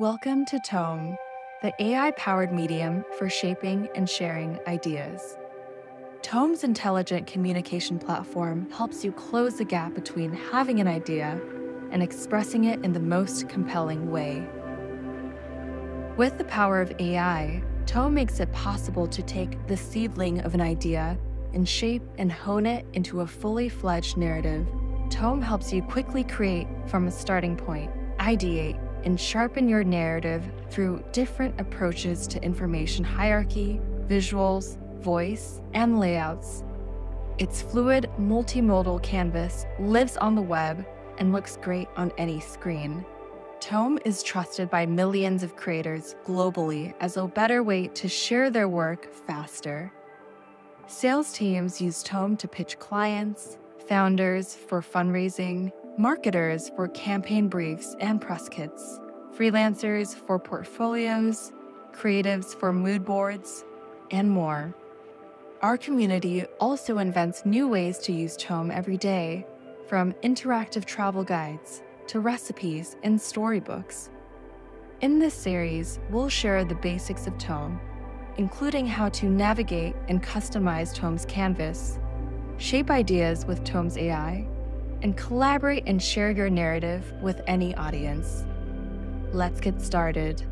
Welcome to Tome, the AI-powered medium for shaping and sharing ideas. Tome's intelligent communication platform helps you close the gap between having an idea and expressing it in the most compelling way. With the power of AI, Tome makes it possible to take the seedling of an idea and shape and hone it into a fully fledged narrative. Tome helps you quickly create from a starting point, ideate, and sharpen your narrative through different approaches to information hierarchy, visuals, voice, and layouts. Its fluid, multimodal canvas lives on the web and looks great on any screen. Tome is trusted by millions of creators globally as a better way to share their work faster. Sales teams use Tome to pitch clients, founders for fundraising, marketers for campaign briefs and press kits, freelancers for portfolios, creatives for mood boards, and more. Our community also invents new ways to use Tome every day, from interactive travel guides to recipes and storybooks. In this series, we'll share the basics of Tome, including how to navigate and customize Tome's canvas, shape ideas with Tome's AI, and collaborate and share your narrative with any audience. Let's get started.